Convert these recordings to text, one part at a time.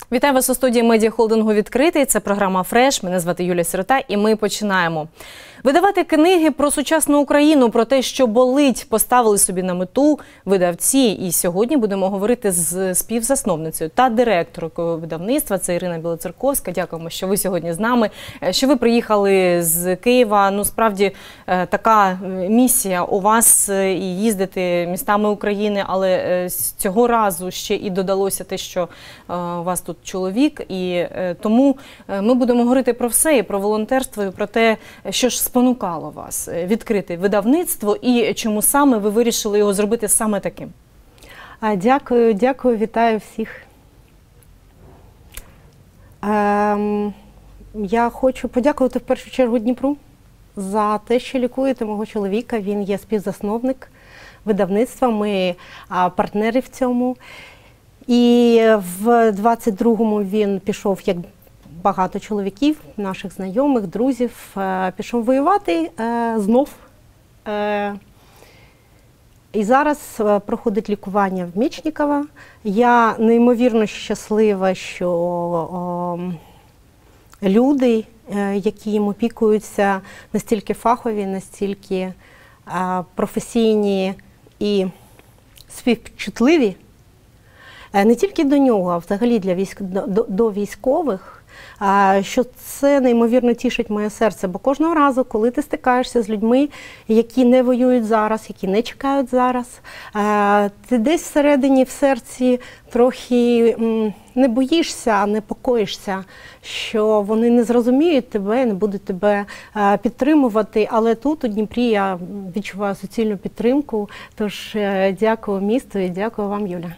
Вітаю вас у студії медіахолдингу «Відкритий». Це програма «Фреш». Мене звати Юлія Сирота і ми починаємо. Видавати книги про сучасну Україну, про те, що болить, поставили собі на мету видавці. І сьогодні будемо говорити з співзасновницею та директоркою видавництва. Це Ірина Білоцерковська. Дякуємо, що ви сьогодні з нами, що ви приїхали з Києва. Ну, справді, така місія у вас і їздити містами України, але цього разу ще і додалося те, що у вас тут чоловік. І тому ми будемо говорити про все, і про волонтерство, і про те, що ж спонукало вас відкрити видавництво і чому саме ви вирішили його зробити саме таким? Дякую, вітаю всіх. Я хочу подякувати в першу чергу Дніпру за те, що лікуєте мого чоловіка. Він є співзасновник видавництва, ми партнери в цьому. І в 22-му він пішов, як багато чоловіків, наших знайомих, друзів, пішов воювати знов. І зараз проходить лікування в Мечникова. Я неймовірно щаслива, що люди, які їм опікуються, настільки фахові, настільки професійні і співчутливі, не тільки до нього, а взагалі до військових, що це неймовірно тішить моє серце. Бо кожного разу, коли ти стикаєшся з людьми, які не воюють зараз, які не чекають зараз, ти десь всередині, в серці трохи не боїшся, непокоїшся, що вони не зрозуміють тебе, не будуть тебе підтримувати. Але тут, у Дніпрі, я відчуваю суцільну підтримку. Тож дякую місту і дякую вам, Юля.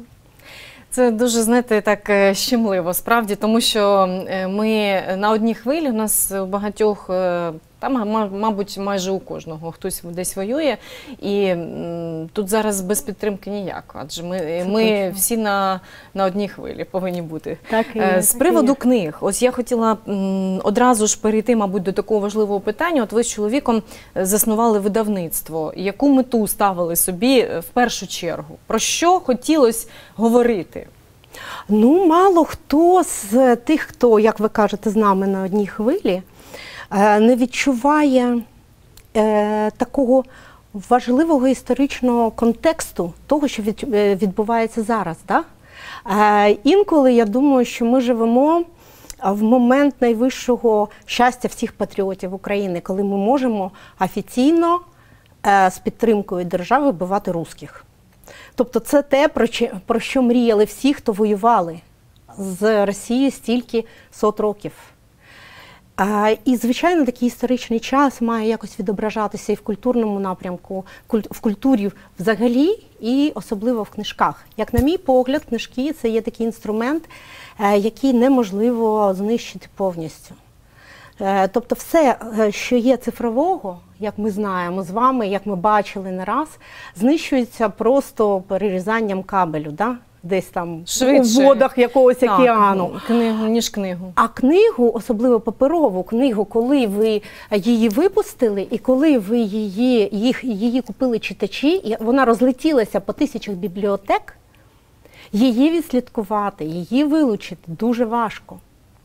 Це дуже, знаєте, так щемливо, справді, тому що ми на одній хвилі, у нас у багатьох, там, мабуть, майже у кожного хтось десь воює, і тут зараз без підтримки ніяк, адже ми всі на одній хвилі повинні бути. Так і є, з приводу книг, ось я хотіла одразу ж перейти, мабуть, до такого важливого питання. От ви з чоловіком заснували видавництво. Яку мету ставили собі в першу чергу? Про що хотілося говорити? Ну, мало хто з тих, хто, як ви кажете, з нами на одній хвилі, не відчуває такого важливого історичного контексту того, що відбувається зараз. Да? Інколи я думаю, що ми живемо в момент найвищого щастя всіх патріотів України, коли ми можемо офіційно з підтримкою держави вбивати русських. Тобто це те, про що мріяли всі, хто воювали з Росією стільки сот років. І, звичайно, такий історичний час має якось відображатися і в культурному напрямку, в культурі взагалі, і особливо в книжках. Як на мій погляд, книжки – це є такий інструмент, який неможливо знищити повністю. Тобто все, що є цифрового, як ми знаємо з вами, як ми бачили не раз, знищується просто перерізанням кабелю, да? Десь там швидше, у водах якогось океану. Ніж книгу. А книгу, особливо паперову книгу, коли ви її випустили і коли ви її купили читачі, і вона розлетілася по тисячах бібліотек, її відслідкувати, її вилучити дуже важко.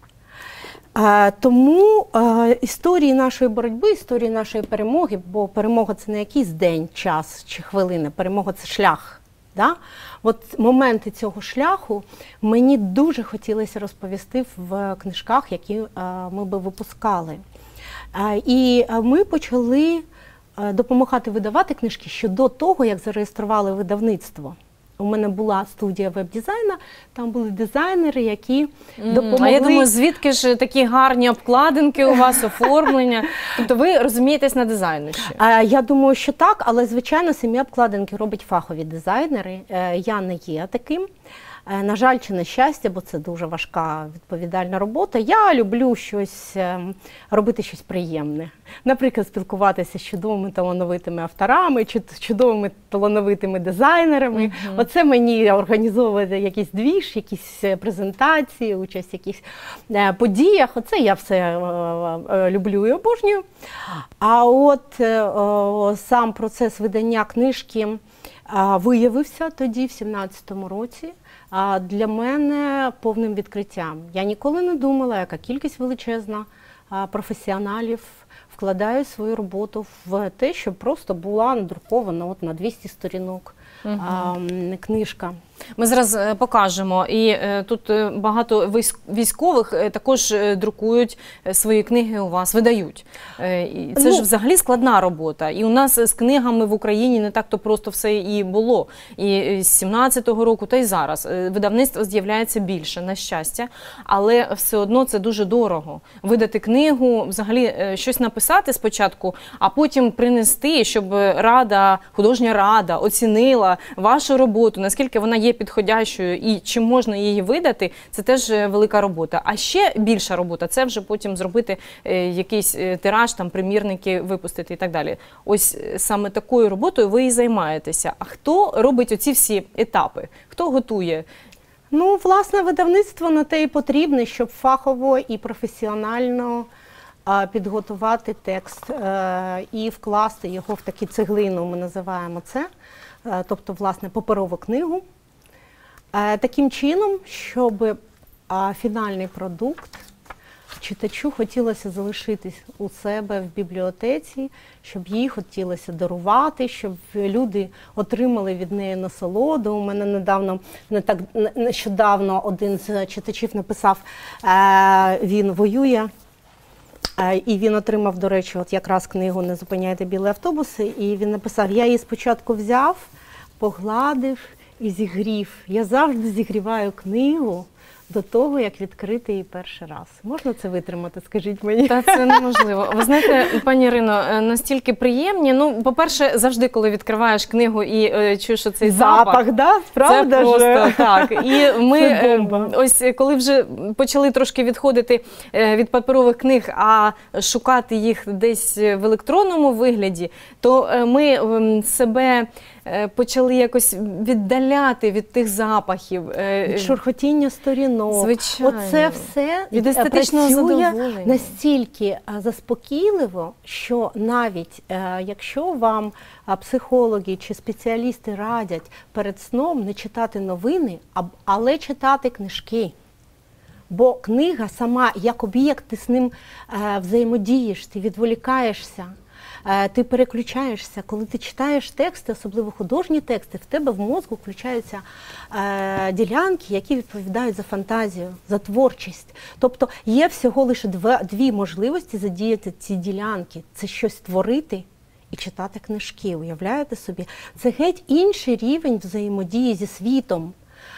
Тому історії нашої боротьби, історії нашої перемоги, бо перемога – це не якийсь день, час чи хвилини, перемога – це шлях. Да? От моменти цього шляху мені дуже хотілося розповісти в книжках, які ми би випускали. І ми почали допомагати видавати книжки ще до того, як зареєстрували видавництво. У мене була студія веб-дизайну, там були дизайнери, які допомогли. А я думаю, звідки ж такі гарні обкладинки у вас, оформлення? Тобто ви розумієтесь на дизайну ще? Я думаю, що так, але, звичайно, самі обкладинки роблять фахові дизайнери. Я не є таким. На жаль, чи на щастя, бо це дуже важка відповідальна робота. Я люблю робити щось приємне. Наприклад, спілкуватися з чудовими талановитими авторами, чи чудовими талановитими дизайнерами. Оце мені організовувати якийсь двіж, якісь презентації, участь в якихось подіях. Оце я все люблю і обожнюю. А от сам процес видання книжки виявився тоді, в 17-му році. для мене повним відкриттям. Я ніколи не думала, яка кількість величезна професіоналів вкладає свою роботу в те, щоб просто була надрукована на 200 сторінок книжка. Ми зараз покажемо. І тут багато військових також друкують свої книги у вас, видають. І це ж взагалі складна робота. І у нас з книгами в Україні не так-то просто все і було. І з 17-го року, та й зараз. Видавництво з'являється більше, на щастя. Але все одно це дуже дорого. Видати книгу, взагалі щось написати спочатку, а потім принести, щоб художня рада оцінила вашу роботу, наскільки вона є підходящою і чи можна її видати, це теж велика робота. А ще більша робота – це вже потім зробити якийсь тираж, примірники випустити і так далі. Ось саме такою роботою ви і займаєтеся. А хто робить оці всі етапи? Хто готує? Власне, видавництво на те і потрібне, щоб фахово і професіонально підготувати текст і вкласти його в таку цеглину, ми називаємо це, тобто, власне, паперову книгу, таким чином, щоб фінальний продукт читачу хотілося залишитись у себе в бібліотеці, щоб їй хотілося дарувати, щоб люди отримали від неї насолоду. У мене нещодавно один з читачів написав, він воює, і він отримав, до речі, якраз книгу «Не зупиняйте білі автобуси», і він написав: я її спочатку взяв, погладив і зігрів. Я завжди зігріваю книгу до того, як відкрити її перший раз. Можна це витримати, скажіть мені? Та це неможливо. Ви знаєте, пані Ірино, настільки приємні. По-перше, завжди, коли відкриваєш книгу і чуєш оцей запах, да? Правда, це просто ж? Так. І ми, ось коли вже почали трошки відходити від паперових книг, а шукати їх десь в електронному вигляді, то ми себе почали якось віддаляти від тих запахів. Від шурхотіння сторінок. Звичайно. Оце все від естетичного задоволення. Настільки заспокійливо, що навіть якщо вам психологи чи спеціалісти радять перед сном не читати новини, але читати книжки. Бо книга сама, як об'єкт, ти з ним взаємодієш, ти відволікаєшся. Ти переключаєшся, коли ти читаєш тексти, особливо художні тексти, в тебе в мозку включаються ділянки, які відповідають за фантазію, за творчість. Тобто є всього лише дві можливості задіяти ці ділянки. Це щось творити і читати книжки, уявляєте собі? Це геть інший рівень взаємодії зі світом.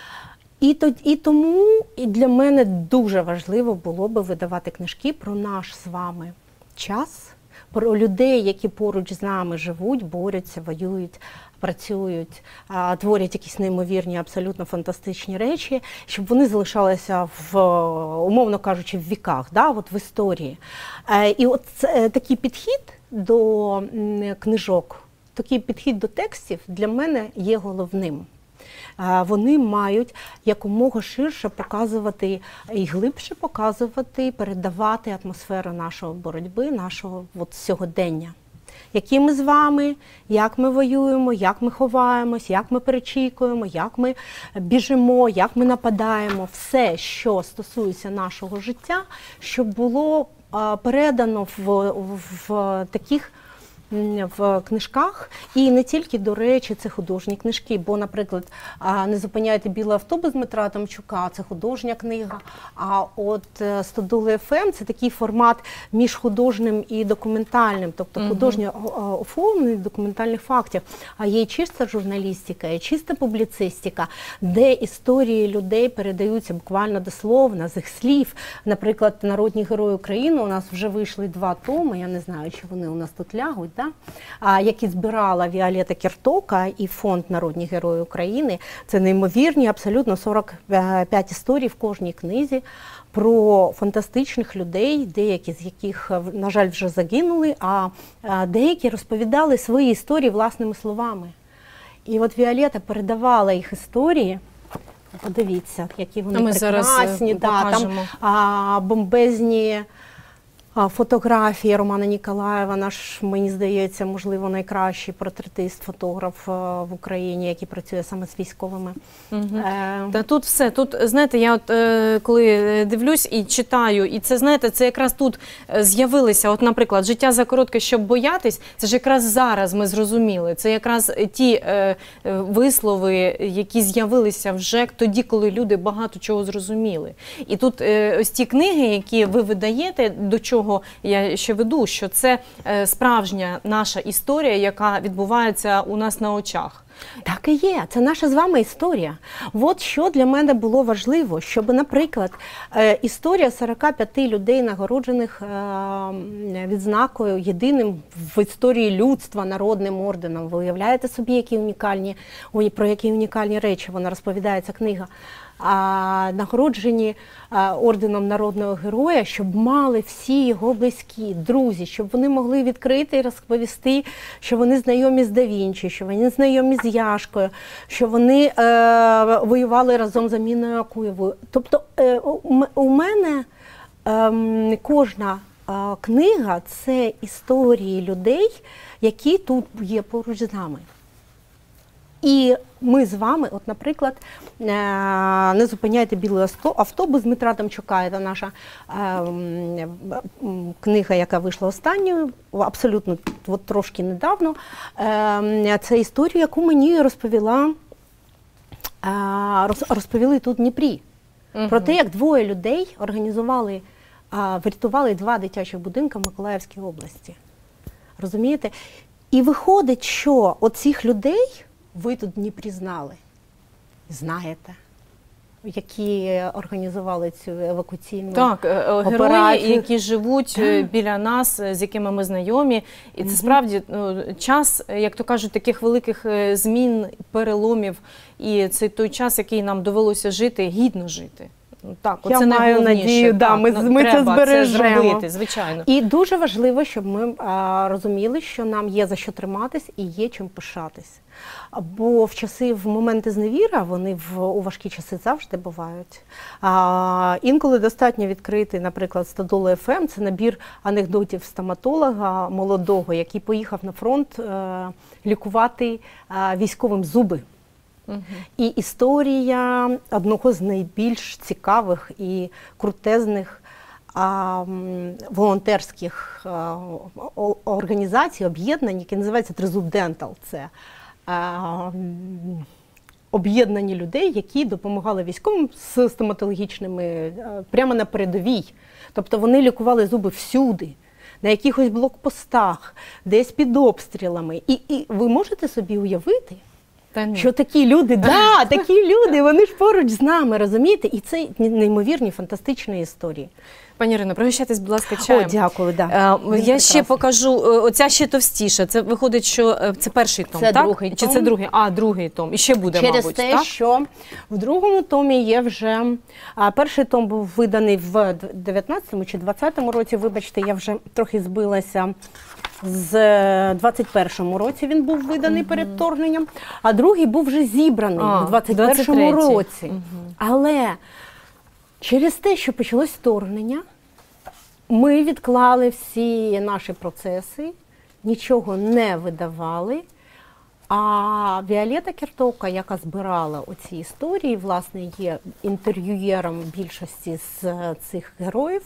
І тому для мене дуже важливо було би видавати книжки про наш з вами час, про людей, які поруч з нами живуть, борються, воюють, працюють, творять якісь неймовірні, абсолютно фантастичні речі, щоб вони залишалися, умовно кажучи, в віках, в історії. І от такий підхід до книжок, такий підхід до текстів для мене є головним. Вони мають якомога ширше показувати і глибше показувати, передавати атмосферу нашої боротьби, нашого сьогодення. Які ми з вами, як ми воюємо, як ми ховаємось, як ми перечікуємо, як ми біжимо, як ми нападаємо. Все, що стосується нашого життя, щоб було передано в таких в книжках, і не тільки, до речі, це художні книжки, бо, наприклад, «Не зупиняйте білий автобус» Дмитра Томчука, це художня книга, а от «Стодули ФМ» це такий формат між художнім і документальним, тобто художньо оформлених документальних фактів, а є і чиста журналістика, і чиста публіцистика, де історії людей передаються буквально дословно, з їх слів. Наприклад, «Народні герої України» у нас вже вийшли 2 томи, я не знаю, чи вони у нас тут лягуть, які збирала Віолета Кертока і фонд «Народні герої України». Це неймовірні, абсолютно 45 історій в кожній книзі про фантастичних людей, деякі з яких, на жаль, вже загинули, а деякі розповідали свої історії власними словами. І от Віолета передавала їх історії. Подивіться, які вони прекрасні, там бомбезні фотографії Романа Ніколаєва, наш, мені здається, можливо, найкращий портретист-фотограф в Україні, який працює саме з військовими. Та тут все, тут, знаєте, я коли дивлюсь і читаю, і це, знаєте, це якраз тут з'явилися, от, наприклад, «Життя закоротке, щоб боятись», це ж якраз зараз ми зрозуміли, це якраз ті вислови, які з'явилися вже тоді, коли люди багато чого зрозуміли. І тут ось ті книги, які ви видаєте, до чого я ще веду, що це справжня наша історія, яка відбувається у нас на очах. Так і є, це наша з вами історія. От що для мене було важливо, щоб, наприклад, історія 45 людей, нагороджених відзнакою, єдиним в історії людства народним орденом. Ви уявляєте собі, про які унікальні речі вона розповідає, ця книга. Нагороджені орденом народного героя, щоб мали всі його близькі, друзі, щоб вони могли відкрити і розповісти, що вони знайомі з Да Вінчі, що вони знайомі з Яшкою, що вони воювали разом з Аміною Акуєвою. Тобто у мене кожна книга – це історії людей, які тут є поруч з нами. І ми з вами, от, наприклад, «Не зупиняйте білий автобус» Дмитра Демчука, це наша книга, яка вийшла останньою, абсолютно от, трошки недавно. Це історія, яку мені розповіли тут в Дніпрі. Про те, як двоє людей врятували 2 дитячих будинки в Миколаївській області. Розумієте? І виходить, що оцих людей ви тут в Дніпрі знали, знаєте, які організували цю евакуаційну операцію. Герої, які живуть біля нас, з якими ми знайомі. І це справді час, як то кажуть, таких великих змін, переломів. І це той час, який нам довелося жити, гідно жити. Так, я маю надію, ми це збережемо. Це зробити, звичайно. І дуже важливо, щоб ми розуміли, що нам є за що триматись і є чим пишатись. Бо в моменти зневіра, вони у важкі часи завжди бувають. Інколи достатньо відкрити, наприклад, «Стодолу ФМ», це набір анекдотів стоматолога молодого, який поїхав на фронт лікувати військовим зуби. І історія одного з найбільш цікавих і крутезних волонтерських організацій, об'єднань, які називаються «Тризуб Дентал». Це об'єднані людей, які допомагали військовим з стоматологічними прямо на передовій. Тобто вони лікували зуби всюди, на якихось блокпостах, десь під обстрілами. І ви можете собі уявити, що такі люди, вони ж поруч з нами, розумієте? І це неймовірні, фантастичні історії. Пані Ірино, пригощайтесь, будь ласка, чаєм. О, дякую, Я ще покажу, оця ще товстіша. Це виходить, що це перший том, це так? Другий том. Чи це другий? Другий том. І ще буде, через мабуть, те, так? що в другому томі є вже... перший том був виданий в 19-му чи 20-му році, вибачте, я вже трохи збилася. З 21-му році він був виданий перед вторгненням, а другий був вже зібраний в 21-му році. Але через те, що почалось вторгнення, ми відклали всі наші процеси, нічого не видавали, а Віолетта Кертовка, яка збирала оці історії, власне, є інтерв'юєром більшості з цих героїв,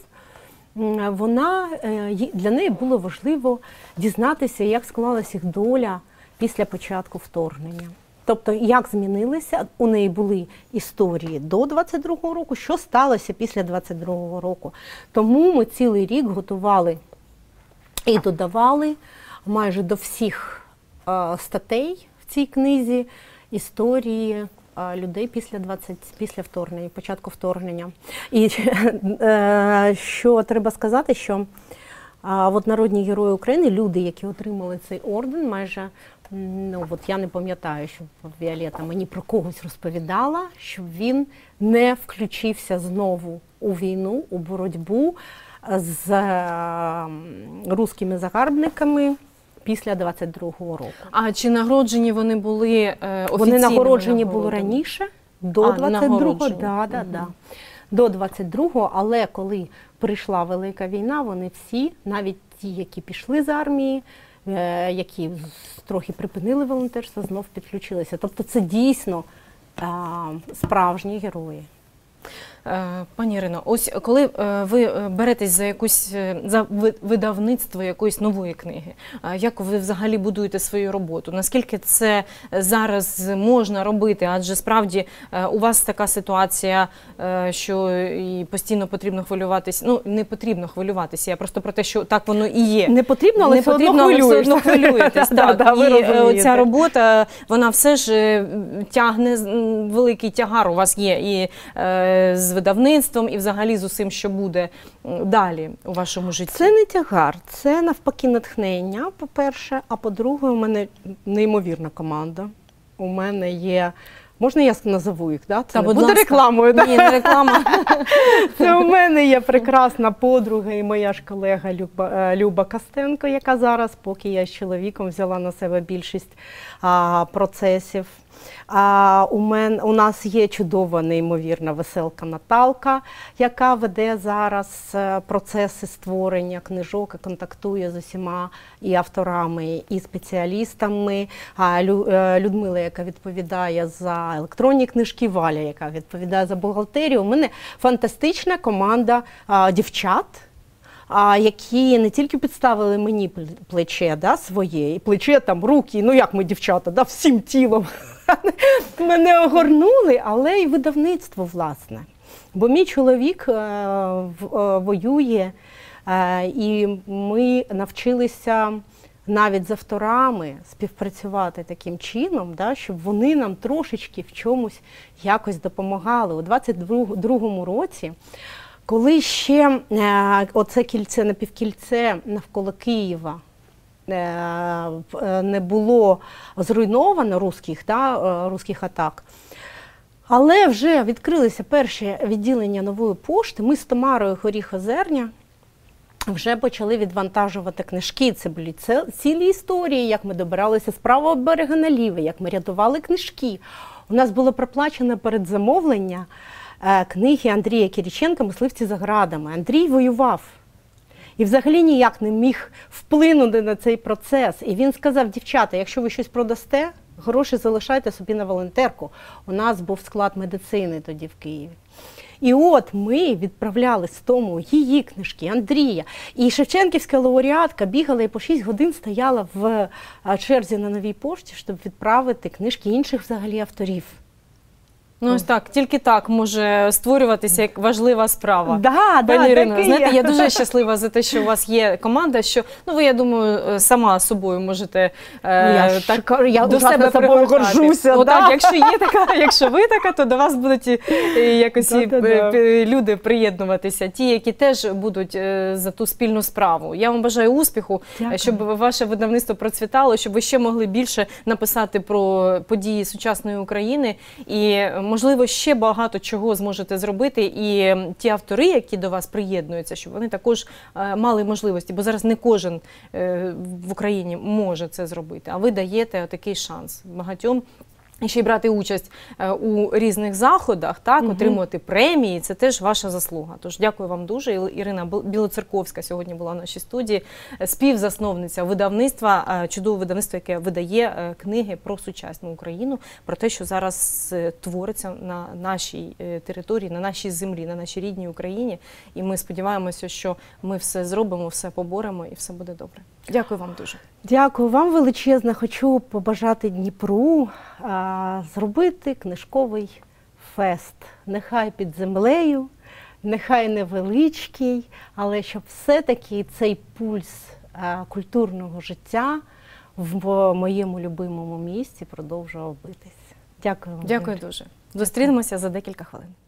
для неї було важливо дізнатися, як склалася їх доля після початку вторгнення. Тобто, як змінилися, у неї були історії до 22-го року, що сталося після 22-го року. Тому ми цілий рік готували і додавали майже до всіх статей в цій книзі історії людей після вторгнення, початку вторгнення. І що треба сказати, що от народні герої України, люди, які отримали цей орден, майже, я не пам'ятаю, що Віолетта мені про когось розповідала, що він не включився знову у війну, у боротьбу з руськими загарбниками після 22-го року. А чи нагороджені вони були офіційно? Вони нагороджені були раніше, до 22-го. Да. до 22-го, але коли прийшла Велика війна, вони всі, навіть ті, які пішли з армії, які трохи припинили волонтерство, знов підключилися. Тобто це дійсно справжні герої. Пані Ірино, ось коли ви беретесь за видавництво якоїсь нової книги, як ви взагалі будуєте свою роботу? Наскільки це зараз можна робити? Адже справді у вас така ситуація, що і постійно потрібно хвилюватися. Ну, не потрібно хвилюватися, я просто про те, що так воно і є. Не потрібно, але все одно хвилюєтесь. І ця робота, вона все ж тягне, великий тягар у вас є і з видавництвом, і взагалі з усім, що буде далі у вашому житті. Це не тягар, це навпаки натхнення, по-перше, а по-друге, у мене неймовірна команда. У мене є, можна я назову їх, да? Це не буде рекламою, да? Ні, не реклама. Це у мене є прекрасна подруга і моя ж колега Люба Костенко, яка зараз, поки я з чоловіком взяла на себе більшість процесів. У нас є чудова, неймовірна веселка Наталка, яка веде зараз процеси створення книжок і контактує з усіма і авторами, і спеціалістами. Людмила, яка відповідає за електронні книжки, Валя, яка відповідає за бухгалтерію. У мене фантастична команда дівчат, які не тільки підставили мені плече, да, своє, і плече, там, руки, ну як ми, дівчата, да, всім тілом мене огорнули, але й видавництво, власне. Бо мій чоловік воює, і ми навчилися навіть з авторами співпрацювати таким чином, да, щоб вони нам трошечки в чомусь якось допомагали. У 22-му році, коли ще оце кільце, напівкільце навколо Києва не було зруйновано руських атак, але вже відкрилися перші відділення Нової пошти, ми з Тамарою Горіх-Озерня вже почали відвантажувати книжки. Це були цілі історії, як ми добиралися з правого берега на лівий, як ми рятували книжки. У нас було проплачено передзамовлення книги Андрія Кириченка «Мисливці за градами». Андрій воював і взагалі ніяк не міг вплинути на цей процес. І він сказав: дівчата, якщо ви щось продасте, гроші залишайте собі на волонтерку. У нас був склад медицини тоді в Києві. І от ми відправляли з тому її книжки, Андрія. І шевченківська лауреатка бігала і по 6 годин стояла в черзі на Новій пошті, щоб відправити книжки інших взагалі авторів. Ну ось так, тільки так може створюватися як важлива справа. Пані Ірино, знаєте, я дуже щаслива за те, що у вас є команда, що, ну ви, я думаю, сама собою можете до себе горжуся. Отак, якщо ви така, то до вас будуть якось люди приєднуватися, ті, які теж будуть за ту спільну справу. Я вам бажаю успіху, щоб ваше видавництво процвітало, щоб ви ще могли більше написати про події сучасної України і, можливо, ще багато чого зможете зробити, і ті автори, які до вас приєднуються, щоб вони також мали можливості, бо зараз не кожен в Україні може це зробити, а ви даєте такий шанс багатьом. І ще й брати участь у різних заходах, так, отримувати премії, це теж ваша заслуга. Тож дякую вам дуже. Ірина Білоцерковська сьогодні була в нашій студії, співзасновниця видавництва, чудове видавництво, яке видає книги про сучасну Україну, про те, що зараз твориться на нашій території, на нашій землі, на нашій рідній Україні. І ми сподіваємося, що ми все зробимо, все поборемо і все буде добре. Дякую вам дуже. Дякую вам величезно. Хочу побажати Дніпру зробити книжковий фест. Нехай під землею, нехай невеличкий, але щоб все-таки цей пульс культурного життя в моєму любимому місті продовжував битись. Дякую вам. Дякую дуже. Зустрінемося за декілька хвилин.